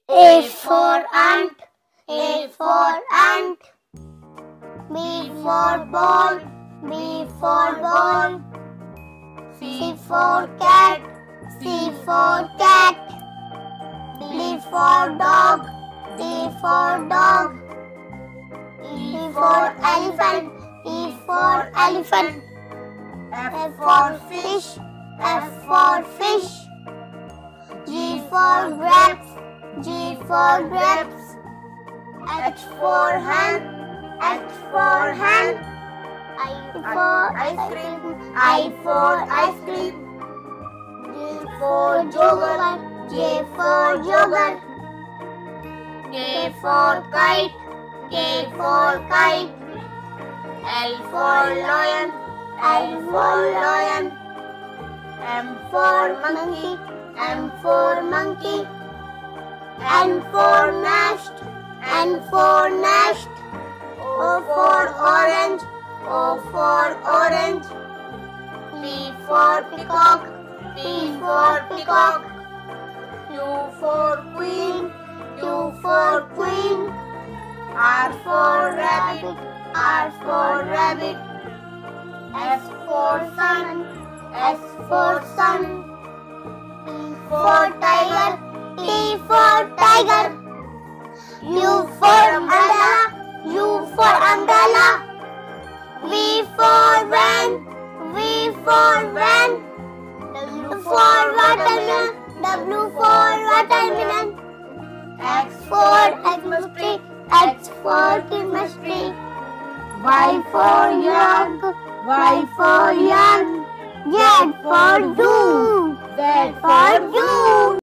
A for ant, A for ant. B for ball, B for ball. C for cat, C for cat. D for dog, D for dog. E for elephant, E for elephant. F for fish, F for fish. G for grapes, G for grapes. H for hen, H for hen. I for ice cream, I for ice cream. J for yogurt, J for yogurt. K for kite, K for kite. L for lion, L for lion. M for monkey, M for monkey. N for nest, N for nest. O for orange, O for orange. P for peacock, P for peacock. Q for queen, Q for queen. R for rabbit, R for rabbit. S for sun, S for sun. T for tiger, T for tiger. U for umbrella, U for umbrella. V for van, V for van. W for watermelon, W for watermelon. X for chemistry, X for chemistry. Y for yak, Y for yak. Z for zoo, Z for zoo.